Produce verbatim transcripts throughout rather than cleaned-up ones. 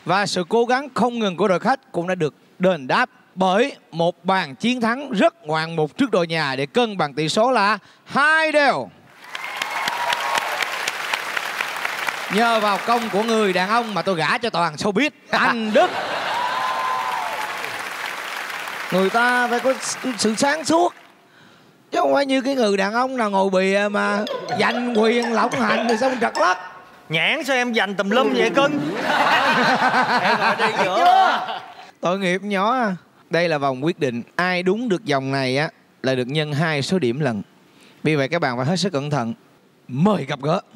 Và sự cố gắng không ngừng của đội khách cũng đã được đền đáp bởi một bàn chiến thắng rất ngoạn mục trước đội nhà để cân bằng tỷ số là hai đều. Nhờ vào công của người đàn ông mà tôi gả cho toàn showbiz, anh Đức. Người ta phải có sự sáng suốt, chứ không phải như cái người đàn ông nào ngồi bìa mà giành quyền lộng hành rồi xong trật lất. Nhãn sao em dành tùm lum vậy cưng? Em ngồi đi giữa. Tội nghiệp nhỏ. Đây là vòng quyết định. Ai đúng được vòng này á là được nhân hai số điểm lần. Vì vậy các bạn phải hết sức cẩn thận. Mời gặp gỡ.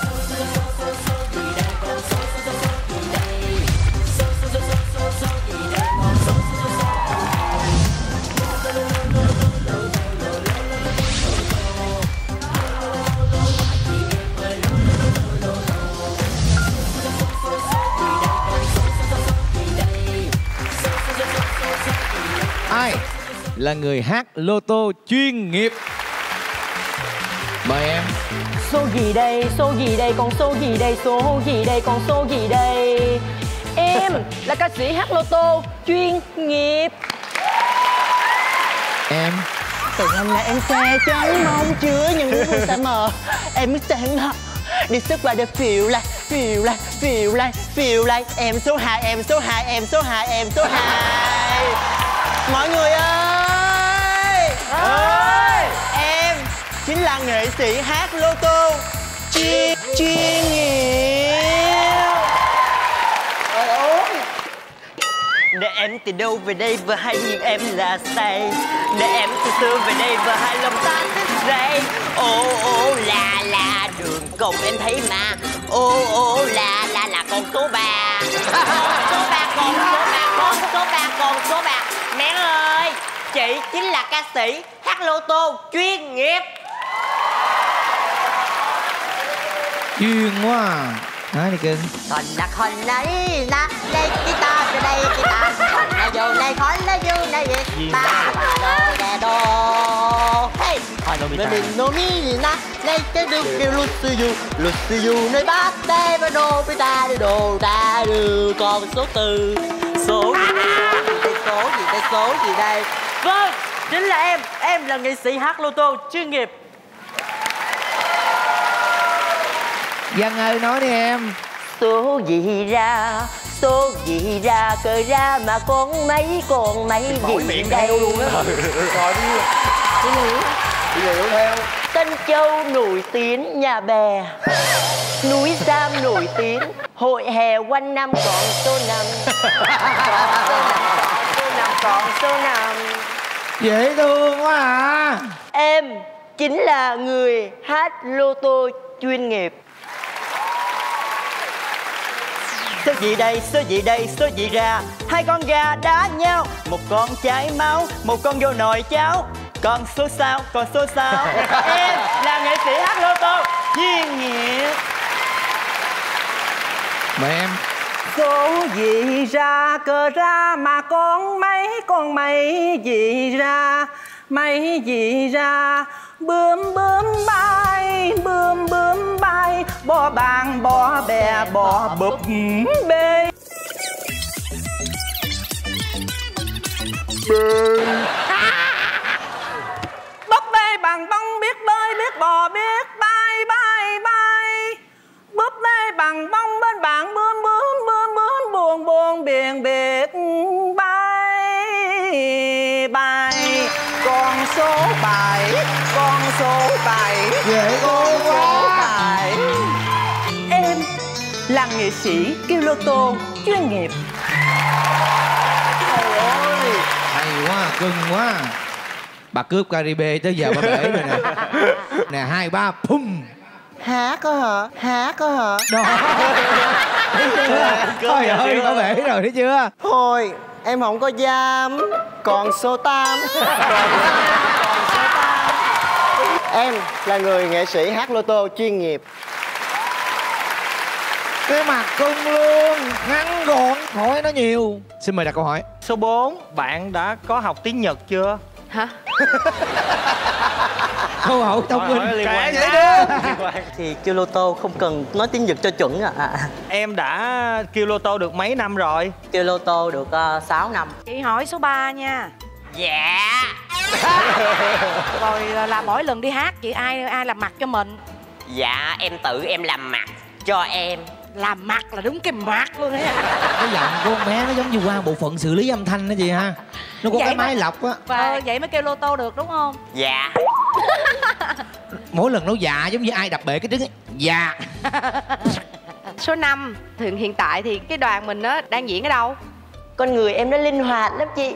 Ai là người hát lô tô chuyên nghiệp? Mời em. Số gì đây, số gì đây, con số gì đây, số gì đây, con số gì đây? Em là ca sĩ hát lô tô chuyên nghiệp. Em. Từ hôm nay em xe trắng mong chứa những vui sẽ mờ. Em mới sáng đó đi sức và được phiêu lại, phiêu lại, phiêu lại, phiêu lại. Em số hai, em số hai, em số hai, em số hai. Mọi người ơi! Ơi! Em chính là nghệ sĩ hát lô tô chuyên chuyên nghiệp. Ôi ôi! Để em từ đâu về đây và hai nhìn em là say. Để em từ xưa về đây và hai lòng ta thức dậy. Ô ô là là đường cùng em thấy mà. Ô ô là là là con số ba. Con số ba, con số ba, con số ba, con số ba. Mẹ ơi, chị chính là ca sĩ hát lô tô chuyên nghiệp. Chuyên quá à. Nói đi cưng. Còn là con lấy na lấy guitar từ đây guitar. Còn là vô này con là vô này gì ba ba đô đè đô. Hey, mình đừng nô mi na lấy cái đu kêu lút sư du lút sư du nơi bát tê và đô với ta đi đồ ta đưa con số tư số gì đây số gì đây số gì đây. Vâng, chính là em em là nghệ sĩ hát lô tô chuyên nghiệp. Văn ơi nói đi em. Số gì ra, số gì ra, cờ ra mà con mấy, con mấy gì miệng đây luôn á. Rồi đi. Cái gì? Đi hiểu theo. Tân Châu nổi tiếng nhà bè, núi Sam nổi tiếng, hội hè quanh năm còn số năm. Còn số năm, còn số năm. Dễ thương quá à. Em chính là người hát lô tô chuyên nghiệp. Số gì đây, số gì đây, số gì ra. Hai con gà đá nhau, một con chảy máu, một con vô nồi cháo. Còn số sao, còn số sao. Em là nghệ sĩ hát lô tô chuyên nghiệp. Mời em. Số gì ra, cờ ra mà con mấy, con mấy gì ra. Mấy gì ra, bướm bướm bay, bướm bướm bay, bò bàng bò bè bò bụp bê. Búp bê bằng bông biết bơi biết bò biết bay bay bay. Búp bê bằng bông bên bạn bướm bướm bướm bướm buồn buồn biển biệt bay bay. Con số bảy, con số bảy, Dễ con số bảy. Em là nghệ sĩ kêu lô tô chuyên nghiệp. Trời ơi, hay quá, cưng quá. Bà cướp Caribe tới giờ bà bể rồi nè. Nè hai ba pum. hả có hả? Hả có hả? Đó. Thấy chưa? Trời ơi, bà bể rồi thấy chưa? Thôi, em không có dám. Còn số tám. Còn số tám. Em là người nghệ sĩ hát lô tô chuyên nghiệp. Cái mặt cưng luôn, ngắn gọn, hỏi nó nhiều. Xin mời đặt câu hỏi. Số bốn, bạn đã có học tiếng Nhật chưa? Hả? Câu hỏi thông minh. Liên quan Dễ thương. Thì kêu lô tô không cần nói tiếng Nhật cho chuẩn ạ. À. Em đã kêu lô tô được mấy năm rồi? Kêu lô tô được uh, sáu năm. Chị hỏi số ba nha. Dạ. Rồi là mỗi lần đi hát chị ai ai làm mặt cho mình? Dạ em tự em làm mặt cho em. Làm mặt là đúng cái mặt luôn á. Cái giọng của con bé nó giống như qua bộ phận xử lý âm thanh đó chị ha. Nó có Vậy cái mà- máy lọc á. Ờ, vậy mới kêu lô tô được đúng không? Dạ. Mỗi lần nó dạ giống như ai đập bể cái trứng ấy. Dạ. Số năm, thường hiện tại thì cái đoàn mình á đang diễn ở đâu? Con người em nó linh hoạt lắm chị.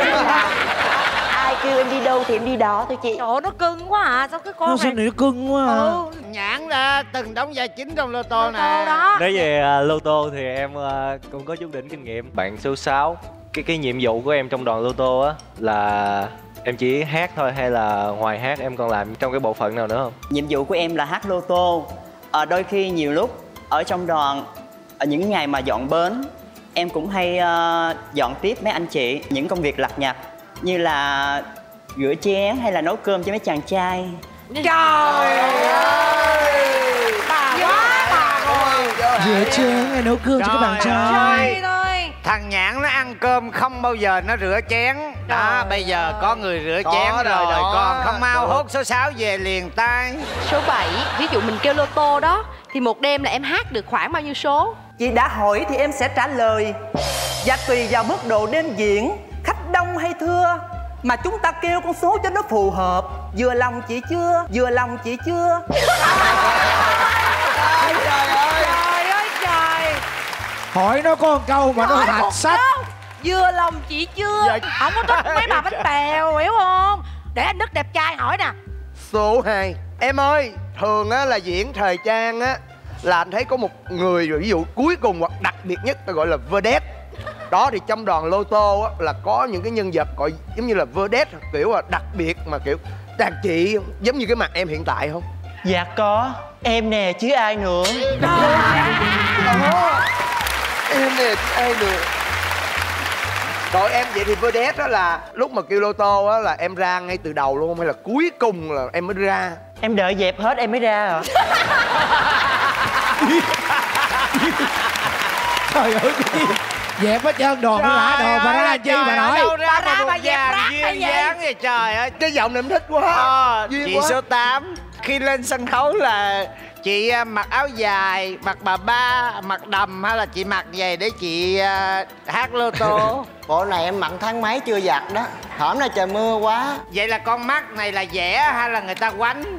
Ai kêu em đi đâu thì em đi đó thôi chị. Trời ơi, nó cưng quá à. Sao cái con Nó này sao này nó cưng quá à. Ừ, Nhãn ra từng đóng vai chính trong lô tô lô nè. tô đó. Nói về uh, lô tô thì em uh, cũng có chút đỉnh kinh nghiệm. Bạn số sáu, cái cái nhiệm vụ của em trong đoàn lô tô á là em chỉ hát thôi hay là ngoài hát em còn làm trong cái bộ phận nào nữa không? Nhiệm vụ của em là hát lô tô. À, đôi khi nhiều lúc ở trong đoàn, ở những ngày mà dọn bến, em cũng hay uh, dọn tiếp mấy anh chị những công việc lặt nhặt như là rửa chén hay là nấu cơm cho mấy chàng trai. Trời ơi, bà quá bà rồi. Rửa chén hay nấu cơm cho các bạn trai. Trời ơi. Thằng Nhãn nó ăn cơm không bao giờ nó rửa chén. Đó, Trời bây giờ ơi. có người rửa Có chén rồi, rồi, đó. còn không mau hốt số sáu về liền tay. Số bảy, ví dụ mình kêu lô tô đó thì một đêm là em hát được khoảng bao nhiêu số? Chị đã hỏi thì em sẽ trả lời. Và tùy vào mức độ đêm diễn, khách đông hay thưa, mà chúng ta kêu con số cho nó phù hợp. Vừa lòng chị chưa? Vừa lòng chị chưa? Trời ơi trời. Hỏi nó có một câu mà nó Hỏi hạch một sách. câu, vừa lòng chị chưa? Không có thích mấy bà bánh bèo, hiểu không? Để anh Đức đẹp trai hỏi nè. Số hai. Em ơi, thường á là diễn thời trang á là anh thấy có một người rồi, ví dụ cuối cùng hoặc đặc biệt nhất ta gọi là vedette. Đó thì trong đoàn lô tô á là có những cái nhân vật gọi giống như là vedette, kiểu là đặc biệt mà kiểu đàn chị giống như cái mặt em hiện tại không? Dạ có. Em nè chứ ai nữa. Đó, em nè chứ ai được. Rồi em vậy thì vedette đó là lúc mà kêu lô tô á là em ra ngay từ đầu luôn không hay là cuối cùng là em mới ra? Em đợi dẹp hết em mới ra hả? Trời ơi cái gì? Dẹp hết trơn đoàn nó rã đồ bà ra chi bà nói. Đâu ra Bà ra mà bà một dẹp dàn rác duyên hay gì? dáng vậy trời ơi. Cái giọng này em thích quá. Ờ, Duyên chị quá. số tám khi lên sân khấu là chị à, mặc áo dài, mặc bà ba, mặc đầm hay là chị mặc giày để chị à, hát lô tô? Bộ này em mặn tháng mấy chưa giặt đó. Hổm nay trời mưa quá. Vậy là con mắt này là vẽ hay là người ta quánh?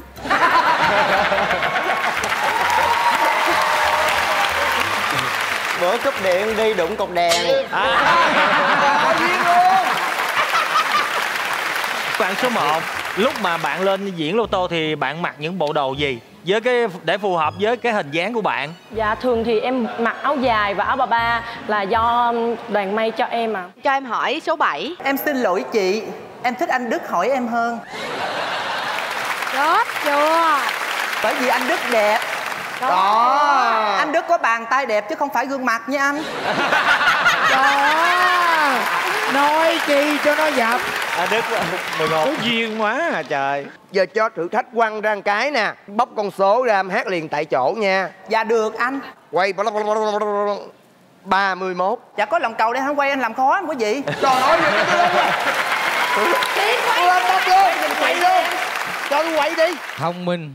Bữa cúp điện đi đụng cột đèn. Có duyên luôn. Bạn số một, lúc mà bạn lên diễn lô tô thì bạn mặc những bộ đồ gì? Với cái để phù hợp với cái hình dáng của bạn. Dạ thường thì em mặc áo dài và áo bà ba là do đoàn may cho em à. Cho em hỏi số bảy. Em xin lỗi chị, em thích anh Đức hỏi em hơn. Chết chưa? Bởi vì anh Đức đẹp. Đó. Anh Đức có bàn tay đẹp chứ không phải gương mặt nha anh. Đó. Nói chi cho nó dập. À, Đức mười một. Có duyên quá à trời. Giờ cho thử thách quăng ra một cái nè. Bóc con số ra em hát liền tại chỗ nha. Dạ được anh. Quay ba mươi mốt. Dạ có lòng cầu để hắn quay anh làm khó em có gì. Trời ơi, vậy cái lên rồi. Lên bóc luôn, quay luôn. Cho tôi quay đi. Thông minh.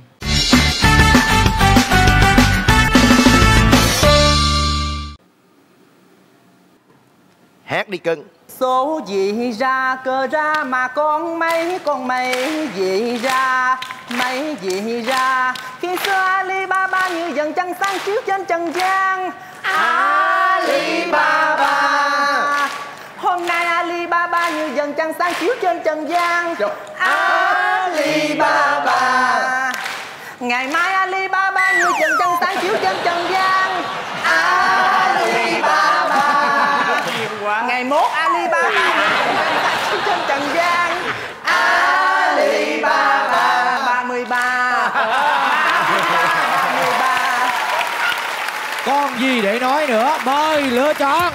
Hát đi cưng. Số gì ra cơ ra mà con mấy con mấy gì ra mấy gì ra. Khi xưa Alibaba như dần trăng sáng chiếu trên trần gian. Alibaba. Hôm nay Alibaba như dần trăng sáng chiếu trên trần gian. Alibaba. Ngày mai Alibaba như dần trăng sáng chiếu trên trần gian. Alibaba. Ngày mốt Alibaba trên trần gian. Alibaba. Ba mươi ba. Ba mươi ba. Còn gì để nói nữa? Mời lựa chọn.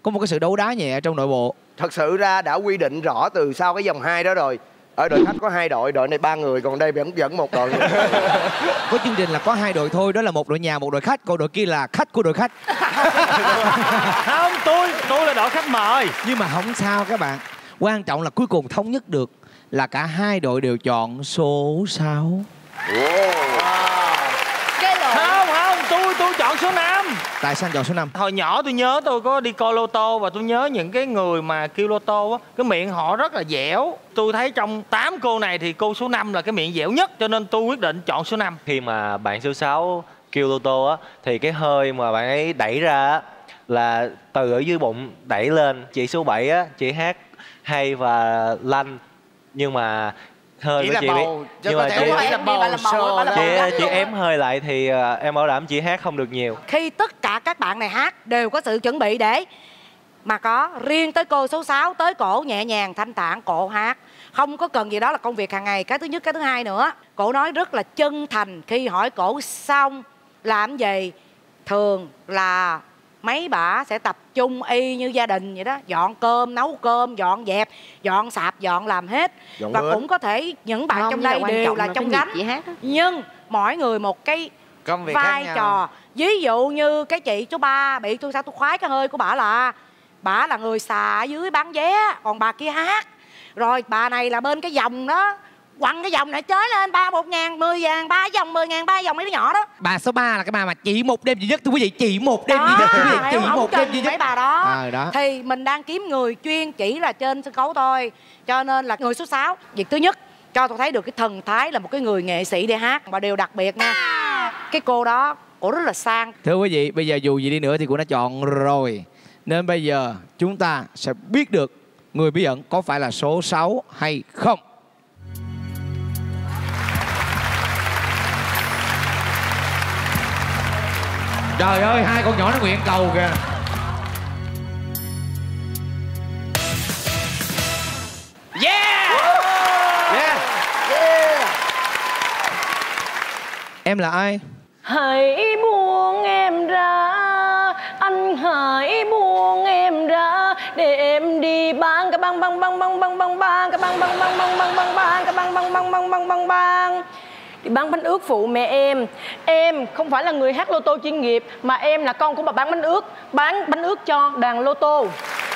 có một cái sự đấu đá nhẹ trong nội bộ. Thật sự ra đã quy định rõ từ sau cái vòng hai đó rồi. Ở đội khách có hai đội, đội này ba người, còn đây vẫn vẫn một đội. Có chương trình là có hai đội thôi, đó là một đội nhà, một đội khách, còn đội kia là khách của đội khách. Không, tôi tôi là đội khách mời. Nhưng mà không sao các bạn. Quan trọng là cuối cùng thống nhất được là cả hai đội đều chọn số sáu. Cái lộn. Không, không, tôi tôi chọn số năm. Tại sao anh chọn số năm? Hồi nhỏ tôi nhớ tôi có đi coi lô tô và tôi nhớ những cái người mà kêu lô tô á, cái miệng họ rất là dẻo. Tôi thấy trong tám cô này thì cô số năm là cái miệng dẻo nhất, cho nên tôi quyết định chọn số năm. Khi mà bạn số sáu kêu lô tô á thì cái hơi mà bạn ấy đẩy ra á là từ ở dưới bụng đẩy lên. Chị số bảy á, chị hát hay và lanh, nhưng mà hơi Chỉ của là chị bầu, biết chứ nhưng có mà thể chị, nói em là đi, bầu bà là bầu, sơ bà là bầu. chị, gắt chị luôn ém hơi lại thì uh, em bảo đảm chị hát không được nhiều. Khi tất cả các bạn này hát đều có sự chuẩn bị để mà có, riêng tới cô số sáu tới cổ nhẹ nhàng thanh thản cổ hát, không có cần gì, đó là công việc hàng ngày. Cái thứ nhất, cái thứ hai nữa, cổ nói rất là chân thành khi hỏi cổ xong làm gì. Thường là mấy bả sẽ tập trung y như gia đình vậy đó, dọn cơm, nấu cơm, dọn dẹp, dọn sạp, dọn làm hết. Dọn và bếp. cũng có thể những bạn Không, trong nhưng đây mà quan đều trọng là là trong cái gánh, nhịp chị hát á. nhưng mỗi người một cái Công việc khác vai nhau. trò. Ví dụ như cái chị số ba bị tôi sao tôi khoái cái hơi của bả là bả là người xà ở dưới bán vé, còn bà kia hát. Rồi bà này là bên cái vòng đó, quăng cái vòng này chới lên ba một ngàn, mười ngàn, ba vòng, mười ngàn, ba vòng mấy đứa nhỏ đó. Bà số ba là cái bà mà chỉ một đêm duy nhất, thưa quý vị, chỉ một đêm Đó, duy nhất, thưa quý vị, chỉ hiểu không? một đêm Cần duy nhất. mấy bà đó. À, đó. Thì mình đang kiếm người chuyên chỉ là trên sân khấu thôi, cho nên là người số sáu. Việc thứ nhất cho tôi thấy được cái thần thái là một cái người nghệ sĩ để hát, và điều đặc biệt nha, cái cô đó cổ rất là sang. Thưa quý vị, bây giờ dù gì đi nữa thì cũng đã chọn rồi, nên bây giờ chúng ta sẽ biết được người bí ẩn có phải là số sáu hay không. Trời ơi, hai con nhỏ nó nguyện cầu kìa. Yeah! Yeah. Yeah. Em là ai? Hãy buông em ra, anh hãy buông em ra, để em đi bang cái bang bang bang bang bang bang bang cái bang bang bang bang bang bang bang cái bang bang bang bang bang bang bang đi bán bánh ướt phụ mẹ em. Em không phải là người hát lô tô chuyên nghiệp, mà em là con của bà bán bánh ướt, bán bánh ướt cho đoàn lô tô.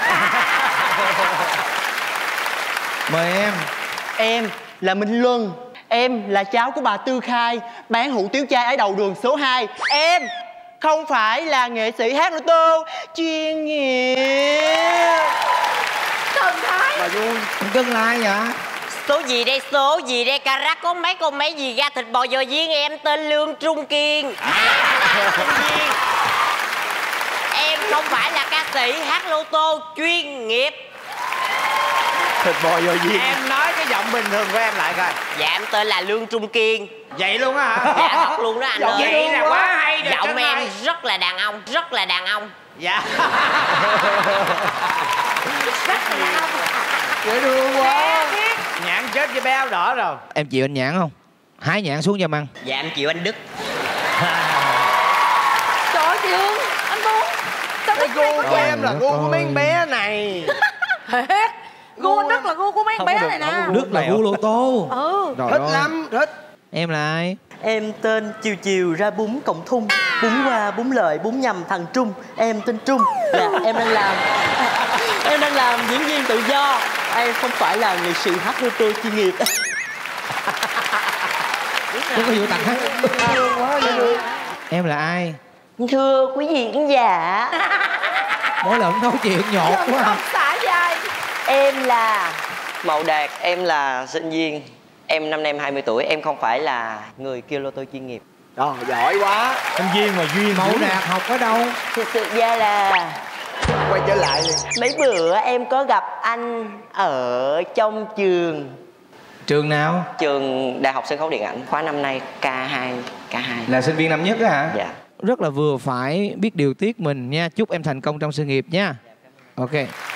Mời em. Em là Minh Luân. Em là cháu của bà Tư Khai, bán hủ tiếu chay ở đầu đường số hai. Em không phải là nghệ sĩ hát lô tô chuyên nghiệp. Thần thái. Bà vui. Cưng là ai vậy? Số gì đây, số gì đây? Cà rắc có mấy con mấy gì ra thịt bò giò viên. Em tên Lương Trung Kiên. À, em không phải là ca sĩ hát lô tô chuyên nghiệp. Thịt bò dồi viên. Em nói cái giọng bình thường của em lại coi. Dạ em tên là Lương Trung Kiên. Vậy luôn á hả? Dạ thật luôn đó anh ơi. Vậy là quá hay rồi. Giọng Trân em ơi. rất là đàn ông, rất là đàn ông. Dạ. Dễ thương quá. Nhãn chết với bé áo đỏ rồi. Em chịu anh Nhãn không? Hái Nhãn xuống cho em ăn. Dạ em chịu anh Đức. Trời ơi chị Hương, anh Tuấn, sao Cái thích gu này của quá vậy? em là gu của mấy con bé này. Thiệt, gu anh Đức là gu của mấy con bé này nè. Đức là gu lô tô. Ừ. Trời Thích ơi. lắm, thích. Em là ai? Em tên Chiều Chiều ra bún cộng thung, bún qua bún lợi bún nhầm thằng Trung. Em tên Trung. Dạ em đang làm em đang làm diễn viên tự do. Em không phải là nghệ sĩ hát lô tô chuyên nghiệp. Có cái vụ tặng hát. Em là ai? Thưa quý vị khán giả, Mỗi lần nói chuyện nhột quá. Không xả dài. em là Mậu Đạt, em là sinh viên. Em năm nay em hai mươi tuổi, em không phải là người kêu lô tô chuyên nghiệp. Trời, giỏi quá. Sinh viên mà duyên Mẫu Đạt học ở đâu? Thực sự ra là Quay trở lại liền. mấy bữa em có gặp anh ở trong trường Trường nào? Trường Đại học Sân khấu Điện ảnh, khóa năm nay K hai. K hai. Là sinh viên năm nhất á hả? Dạ. Rất là vừa phải, biết điều tiết mình nha. Chúc em thành công trong sự nghiệp nha. Ok.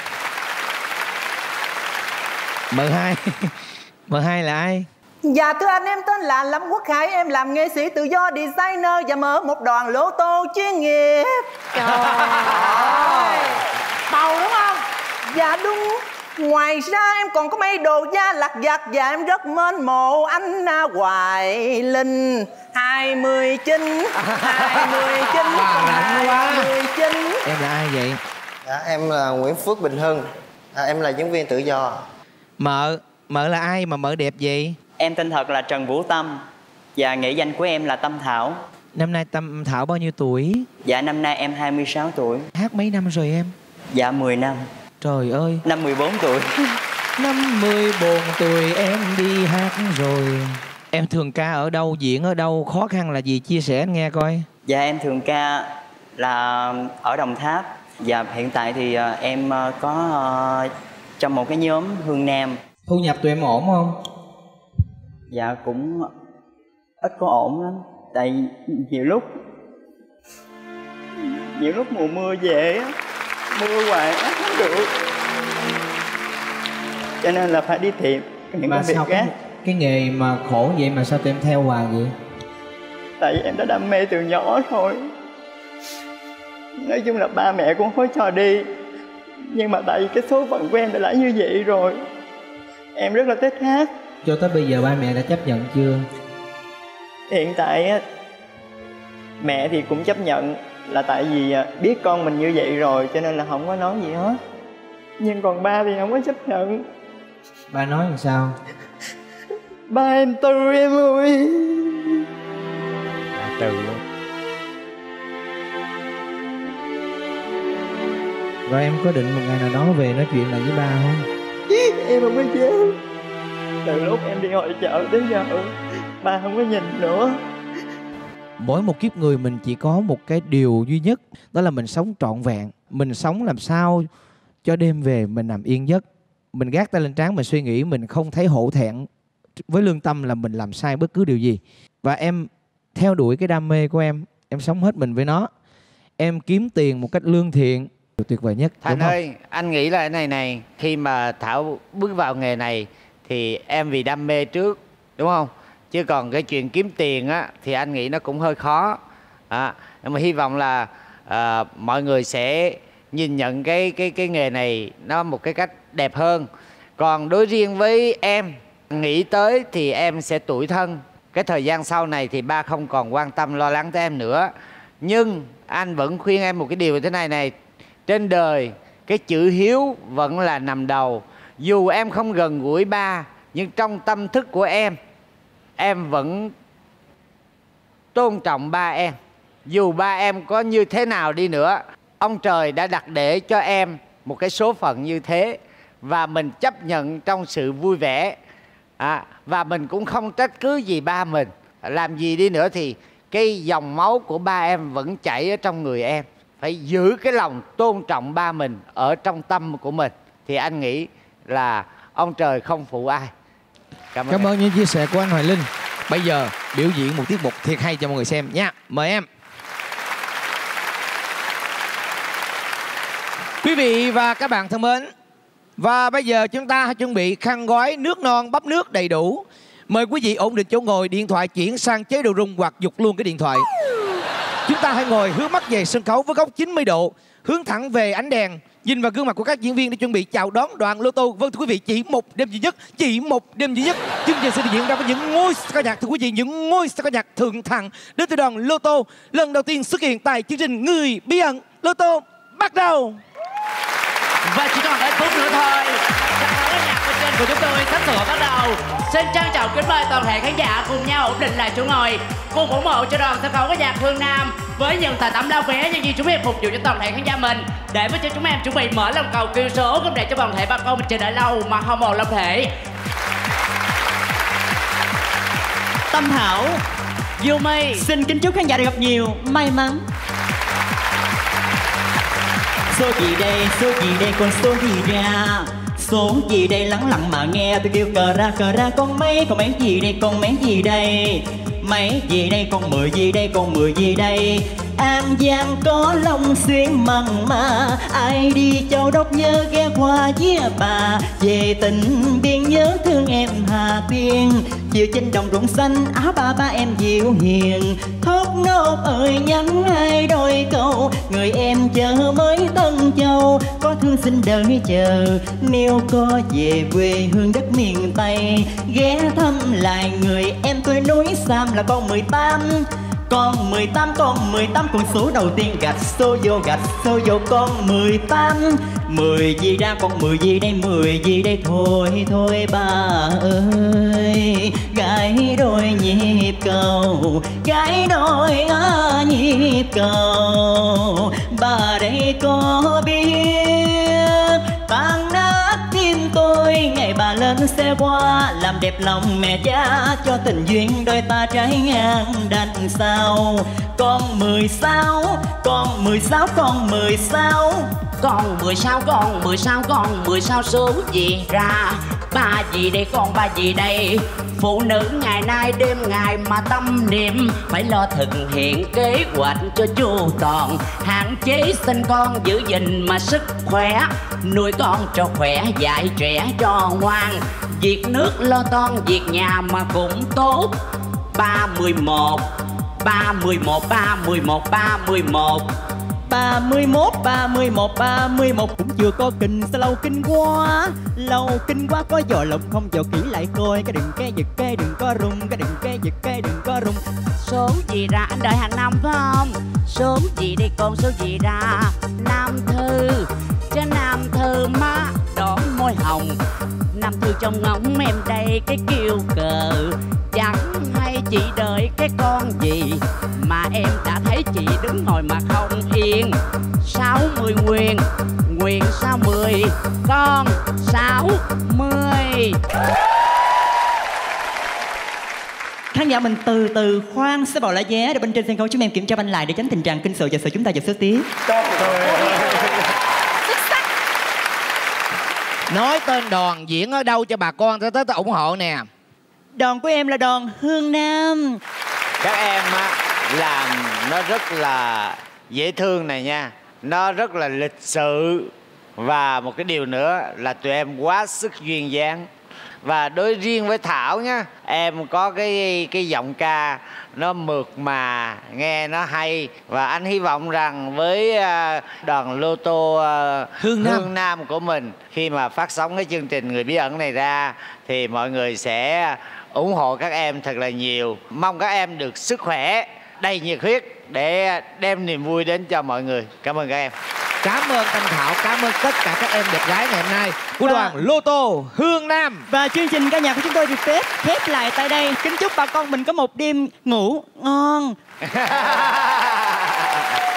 Mời hai. Mời hai là ai? Dạ thưa anh, em tên là Lâm Quốc Khải. Em làm nghệ sĩ tự do, designer và mở một đoàn lô tô chuyên nghiệp. Trời ơi. bầu đúng không? Dạ đúng. Ngoài ra em còn có mấy đồ da lặt vặt. Và em rất mến mộ anh Hoài Linh. Hai mươi chín Hai mươi chín Bà lạnh quá. Hai mươi chín. Em là ai vậy? Dạ em là Nguyễn Phước Bình Hưng. À, em là diễn viên tự do. Mợ, mợ là ai mà mợ đẹp vậy? Em tên thật là Trần Vũ Tâm. Và nghệ danh của em là Tâm Thảo. Năm nay Tâm Thảo bao nhiêu tuổi? Dạ năm nay em hai mươi sáu tuổi. Hát mấy năm rồi em? Dạ mười năm. Trời ơi. Năm mười bốn tuổi. Năm mười bốn tuổi em đi hát rồi. Em thường ca ở đâu, diễn ở đâu, khó khăn là gì, chia sẻ anh nghe coi. Dạ em thường ca là ở Đồng Tháp. Và hiện tại thì em có trong một cái nhóm Hương Nam. Thu nhập tụi em ổn không? Dạ cũng ít có ổn lắm. Tại nhiều lúc Nhiều lúc mùa mưa về á, mưa hoài á không được, cho nên là phải đi tìm những mà công việc sao khác. cái, cái nghề mà khổ vậy mà sao tụi em theo hoài vậy? Tại vì em đã đam mê từ nhỏ thôi. Nói chung là ba mẹ cũng không cho đi, nhưng mà tại vì cái số phận của em đã là như vậy rồi. Em rất là thích hát. Cho tới bây giờ ba mẹ đã chấp nhận chưa? Hiện tại á, mẹ thì cũng chấp nhận, là tại vì biết con mình như vậy rồi cho nên là không có nói gì hết. Nhưng còn ba thì không có chấp nhận. Ba nói làm sao? Ba em từ em ơi. À, từ luôn. Rồi em có định một ngày nào đó về nói chuyện lại với ba không? Em không có dám. Từ lúc em đi hội chợ tới giờ ba không có nhìn nữa. Mỗi một kiếp người mình chỉ có một cái điều duy nhất, đó là mình sống trọn vẹn. Mình sống làm sao cho đêm về mình nằm yên giấc. Mình gác tay lên trán, mình suy nghĩ, mình không thấy hổ thẹn với lương tâm là mình làm sai bất cứ điều gì. Và em theo đuổi cái đam mê của em, em sống hết mình với nó. Em kiếm tiền một cách lương thiện, điều tuyệt vời nhất. Thành ơi, anh nghĩ là cái này này, khi mà Thảo bước vào nghề này thì em vì đam mê trước, đúng không? Chứ còn cái chuyện kiếm tiền á thì anh nghĩ nó cũng hơi khó. À, nhưng mà hy vọng là à, mọi người sẽ nhìn nhận cái cái cái nghề này nó một cái cách đẹp hơn. Còn đối riêng với em, nghĩ tới thì em sẽ tủi thân. Cái thời gian sau này thì ba không còn quan tâm lo lắng tới em nữa. Nhưng anh vẫn khuyên em một cái điều như thế này này. Trên đời cái chữ hiếu vẫn là nằm đầu. Dù em không gần gũi ba, nhưng trong tâm thức của em, em vẫn tôn trọng ba em. Dù ba em có như thế nào đi nữa, ông trời đã đặt để cho em một cái số phận như thế. Và mình chấp nhận trong sự vui vẻ. À, và mình cũng không trách cứ gì ba mình. Làm gì đi nữa thì cái dòng máu của ba em vẫn chảy ở trong người em. Phải giữ cái lòng tôn trọng ba mình ở trong tâm của mình. Thì anh nghĩ là ông trời không phụ ai. Cảm ơn, Cảm ơn những chia sẻ của anh Hoài Linh. Bây giờ biểu diễn một tiết mục thiệt hay cho mọi người xem nha. Mời em. Quý vị và các bạn thân mến, và bây giờ chúng ta hãy chuẩn bị khăn gói nước non bắp nước đầy đủ. Mời quý vị ổn định chỗ ngồi, điện thoại chuyển sang chế độ rung hoặc giục luôn cái điện thoại. Chúng ta hãy ngồi hướng mắt về sân khấu với góc chín mươi độ, hướng thẳng về ánh đèn, nhìn vào gương mặt của các diễn viên để chuẩn bị chào đón đoàn Lô Tô. Vâng thưa quý vị, chỉ một đêm duy nhất, chỉ một đêm duy nhất, chương trình sẽ được diễn ra với những ngôi sao ca nhạc. Thưa quý vị, những ngôi sao ca nhạc thượng thặng đến từ đoàn Lô Tô lần đầu tiên xuất hiện tại chương trình Người Bí ẩn. Lô Tô bắt đầu. Và chỉ còn ít phút nữa thôi, sân khấu nhạc bên trên của chúng tôi sắp sửa bắt đầu. Xin trân trọng kính mời toàn thể khán giả cùng nhau ổn định lại chỗ ngồi, cùng ủng hộ cho đoàn sân khấu ca nhạc Hương Nam với những tài tấm lao vé nhân viên chúng em phục vụ cho toàn thể khán giả mình, để với cho chúng em chuẩn bị mở lòng cầu kêu số, không để cho toàn thể bà con mình chờ đợi lâu mà không một lòng thể. Tâm Thảo, Du My xin kính chúc khán giả được gặp nhiều may mắn. Số gì đây, số gì đây, còn số gì ra? Số gì đây lắng lặng mà nghe tôi kêu cờ ra cờ ra, con mấy con mấy gì đây, con mấy gì đây? Mấy gì đây, con mười gì đây, con mười gì đây? An Giang có Long Xuyên mặn mà, ai đi Châu Đốc nhớ ghé qua với bà. Về tình biên nhớ thương em Hà Tiên, chiều trên đồng ruộng xanh áo ba ba em dịu hiền. Thốt nốt ơi nhắn hai đôi câu, người em chờ mới Tân Châu. Có hương xin đợi chờ. Nếu có về quê hương đất miền Tây, ghé thăm lại người em tôi núi Sam là con mười tám. Con mười tám, con mười tám, con số đầu tiên gạch số vô, gạch số vô con mười tám. Mười gì ra con mười gì đây, mười gì đây, thôi thôi ba ơi. Gái đôi nhịp cầu, gái đôi á nhịp cầu. Bà đây có biết tan nát tim tôi ngày bà lên xe qua, làm đẹp lòng mẹ cha cho tình duyên đôi ta trái ngang đành sao. Con mười sáu, con mười sáu, con mười sáu. Con mười sáu, con mười sáu, con mười sáu số gì ra? Ba gì đây, con ba gì đây? Phụ nữ ngày nay đêm ngày mà tâm niệm phải lo thực hiện kế hoạch cho chu toàn, hạn chế sinh con giữ gìn mà sức khỏe, nuôi con cho khỏe dạy trẻ cho ngoan, việc nước lo toan việc nhà mà cũng tốt. Ba mười một, ba mười một, ba mười một, ba mười một. Ba mươi mốt, ba mươi một, ba mươi một cũng chưa có kinh, sao lâu kinh quá. Lâu kinh quá có giò lộng không dò kỹ lại coi. Cái đừng cái giật cái đừng có rung, cái đừng cái giật cái đừng có rung. Số gì ra anh đợi hàng năm phải không? Số gì đây con, số gì ra? Nam Thư, cho Nam Thư má đỏ môi hồng. Nam Thư trong ngóng em đây cái kiêu cờ. Chẳng hay chị đợi cái con gì mà em đã thấy chị đứng ngồi mà không yên. Sáu mươi Nguyên, Nguyên sáu mươi, con sáu mươi. Khán giả mình từ từ khoan sẽ bỏ lá vé để bên trên sân khấu chúng em kiểm tra banh lại để tránh tình trạng kinh sợ và sợ chúng ta giật sức tiếp. Nói tên đoàn diễn ở đâu cho bà con tới tới, tới ủng hộ nè. Đoàn của em là đoàn Hương Nam. Các em á, làm nó rất là dễ thương này nha. Nó rất là lịch sự. Và một cái điều nữa là tụi em quá sức duyên dáng. Và đối riêng với Thảo nhá, em có cái cái giọng ca nó mượt mà, nghe nó hay. Và anh hy vọng rằng với đoàn Lô Tô Hương Nam. Hương Nam của mình, khi mà phát sóng cái chương trình Người Bí Ẩn này ra thì mọi người sẽ ủng hộ các em thật là nhiều. Mong các em được sức khỏe, đầy nhiệt huyết để đem niềm vui đến cho mọi người. Cảm ơn các em. Cảm ơn Thanh Thảo, cảm ơn tất cả các em đẹp gái ngày hôm nay của đoàn Lô Tô Hương Nam. Và chương trình ca nhạc của chúng tôi được phép khép lại tại đây. Kính chúc bà con mình có một đêm ngủ ngon.